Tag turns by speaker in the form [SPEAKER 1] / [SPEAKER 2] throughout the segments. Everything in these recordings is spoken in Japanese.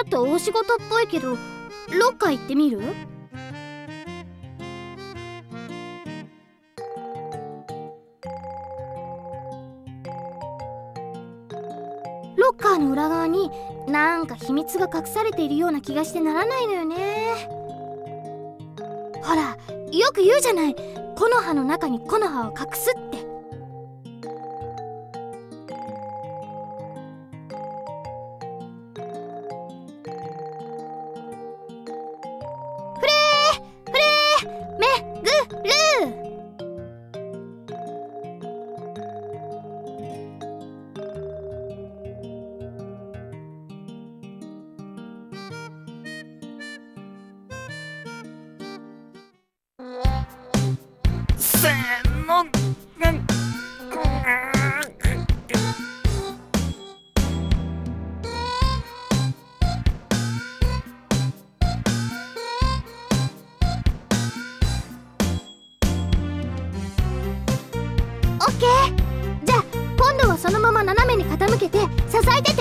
[SPEAKER 1] っと大仕事っぽいけど、ロッカー行ってみる？ロッカーの裏側になんか秘密が隠されているような気がしてならないのよね。ほら、よく言うじゃない、木の葉の中に木の葉を隠すって。
[SPEAKER 2] せーの。
[SPEAKER 1] オッケー。じゃあ今度はそのまま斜めに傾けて支えてて。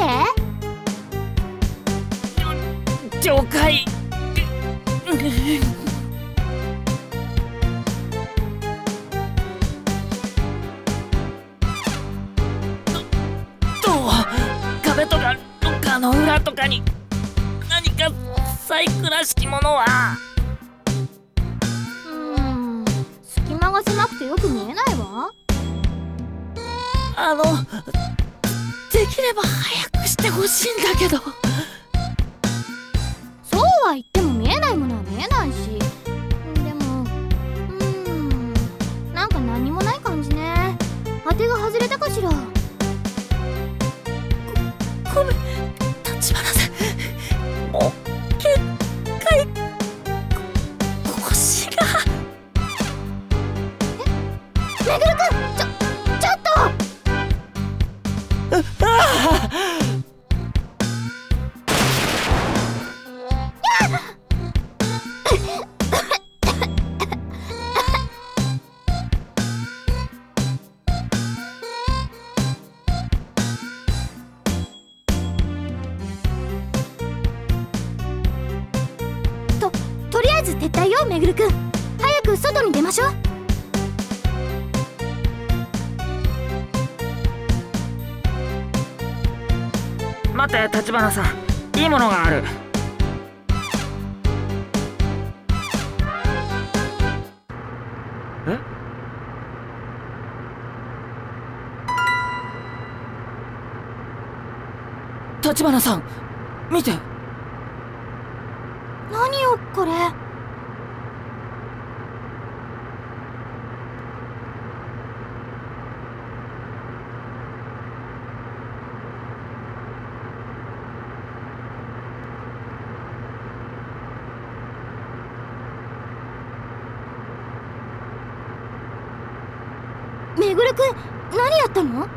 [SPEAKER 2] 了解。壁とかロッカーの裏とかに何か細工らしきものは。
[SPEAKER 1] 隙間が狭くてよく見えないわ。
[SPEAKER 2] できれば早くしてほしいんだけど。
[SPEAKER 1] そうは言っても見えないものは見えないし。でもなんか何もない感じね。当てが外れたかしら。
[SPEAKER 2] ごめん、立花さん。もう限界。腰が。
[SPEAKER 1] めぐるくん、ちょっと。とりあえず撤退よ、めぐるくん。早く外に出ましょう。
[SPEAKER 2] 待って、立花さん、いいものがある。え？立花さん、見て。
[SPEAKER 1] 何よこれ。めぐるくん、何やったの？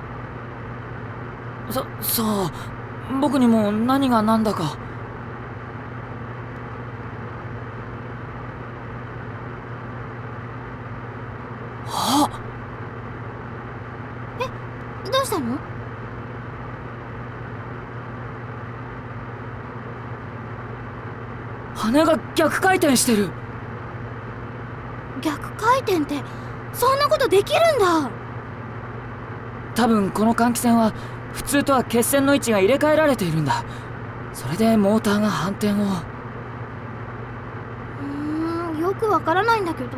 [SPEAKER 2] さあ、僕にも何が何だか。
[SPEAKER 1] どうしたの？
[SPEAKER 2] 羽が逆回転してる。
[SPEAKER 1] 逆回転ってそんなことできるんだ。
[SPEAKER 2] 多分この換気扇は普通とは血栓の位置が入れ替えられているんだ。それでモーターが反転を。
[SPEAKER 1] よくわからないんだけど、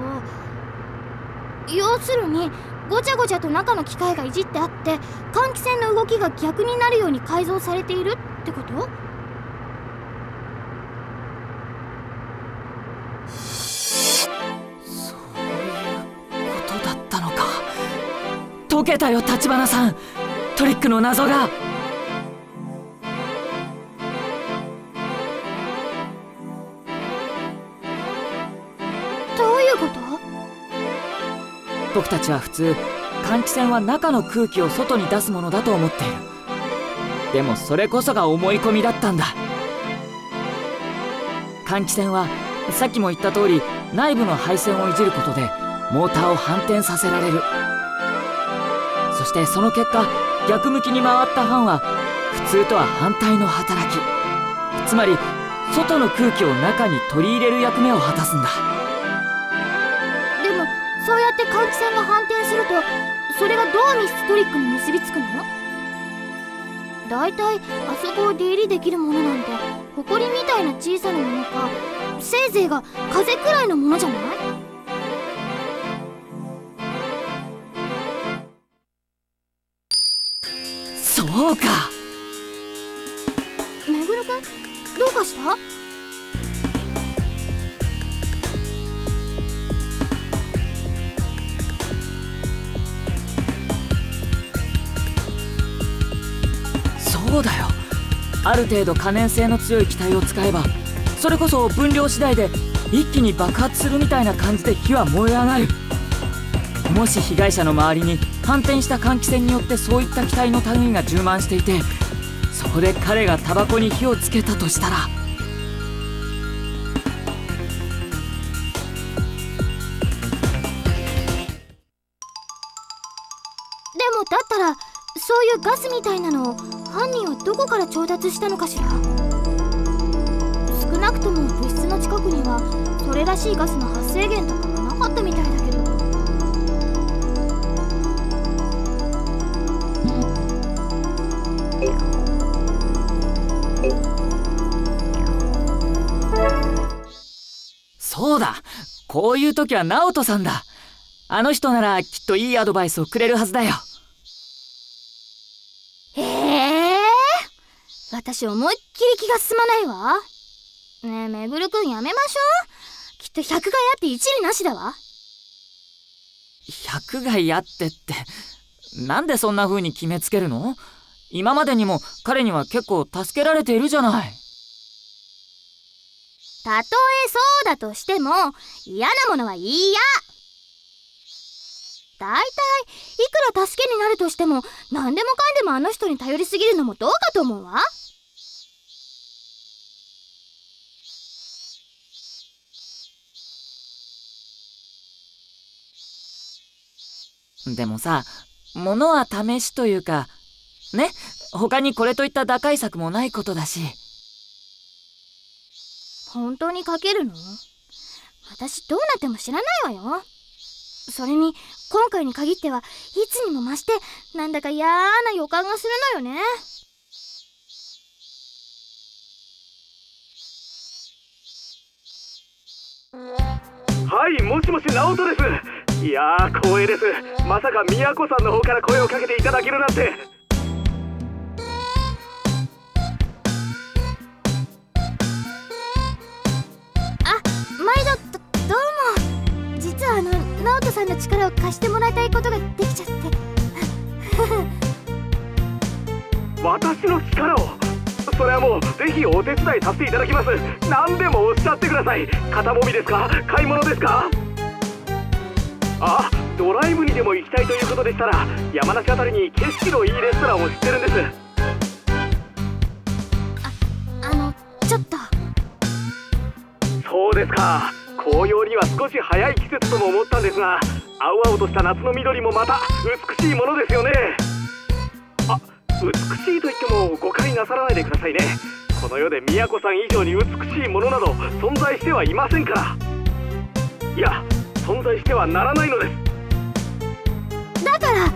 [SPEAKER 1] 要するにごちゃごちゃと中の機械がいじってあって換気扇の動きが逆になるように改造されているってこと？
[SPEAKER 2] そういうことだったのか。解けたよ、立花さん。トリックの謎が。
[SPEAKER 1] どういうこと？
[SPEAKER 2] 僕たちは普通換気扇は中の空気を外に出すものだと思っている。でもそれこそが思い込みだったんだ。換気扇はさっきも言った通り内部の配線をいじることでモーターを反転させられる。そしてその結果逆向きに回ったファンは普通とは反対の働き、 つまり外の空気を中に取り入れる役目を果たすんだ。
[SPEAKER 1] でもそうやって換気扇が反転すると、それがどうミストリックに結びつくの？だいたいあそこを出入りできるものなんて埃みたいな小さなものか、せいぜいが風くらいのものじゃない？
[SPEAKER 2] そうか。
[SPEAKER 1] めぐるくん、どうかした？
[SPEAKER 2] そうだよ。ある程度可燃性の強い気体を使えば、それこそ分量次第で一気に爆発するみたいな感じで火は燃え上がる。もし被害者の周りに反転した換気扇によってそういった気体の類が充満していて、そこで彼がタバコに火をつけたとしたら、
[SPEAKER 1] でもだったらそういうガスみたいなのを犯人はどこから調達したのかしら。少なくとも物質の近くにはそれらしいガスの発生源とかはなかったみたいだけど。
[SPEAKER 2] そうだ、こういう時はナオトさんだ。あの人ならきっといいアドバイスをくれるはずだよ。
[SPEAKER 1] 私思いっきり気が進まないわ。ねえめぐるくん、やめましょう。きっと100害あって一理なしだわ。
[SPEAKER 2] 100害あってって、なんでそんな風に決めつけるの？今までにも彼には結構助けられているじゃない。
[SPEAKER 1] たとえそうだとしても嫌なものは嫌。だいたいいくら助けになるとしても、何でもかんでもあの人に頼りすぎるのもどうかと思うわ。
[SPEAKER 2] でもさ、物は試しというかね、他にこれといった打開策もないことだし。
[SPEAKER 1] 本当にかけるの？私どうなっても知らないわよ。それに今回に限ってはいつにも増してなんだか嫌な予感がするのよね。
[SPEAKER 3] はい、もしもし、ナオトです。いやー、光栄です。まさか宮子さんの方から声をかけていただけるなんて。
[SPEAKER 1] 毎度どうも。実はナオトさんの力を貸してもらいたいことができちゃって
[SPEAKER 3] 私の力を？それはもうぜひお手伝いさせていただきます。何でもおっしゃってください。肩もみですか？買い物ですか？あ、ドライブにでも行きたいということでしたら、山梨あたりに景色のいいレストランを知ってるんです。
[SPEAKER 1] ちょっと。
[SPEAKER 3] そうですか。紅葉には少し早い季節とも思ったんですが、青々とした夏の緑もまた美しいものですよね。あ、美しいと言っても誤解なさらないでくださいね。この世で宮子さん以上に美しいものなど存在してはいませんから。いや、存在してはならないのです。
[SPEAKER 1] だから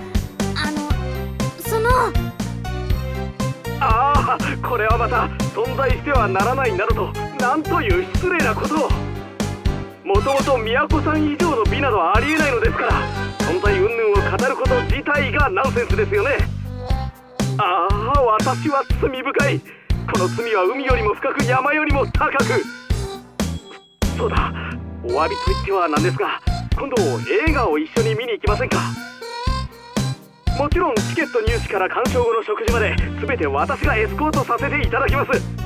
[SPEAKER 3] ああ、これはまた存在してはならないなどと、なんという失礼なことを。もともと宮子さん以上の美などありえないのですから、存在云々を語ること自体がナンセンスですよね。ああ、私は罪深い。この罪は海よりも深く山よりも高く。そうだ、お詫びと言ってはなんですが、今度映画を一緒に見に行きませんか？もちろんチケット入手から鑑賞後の食事まで全て私がエスコートさせていただきます。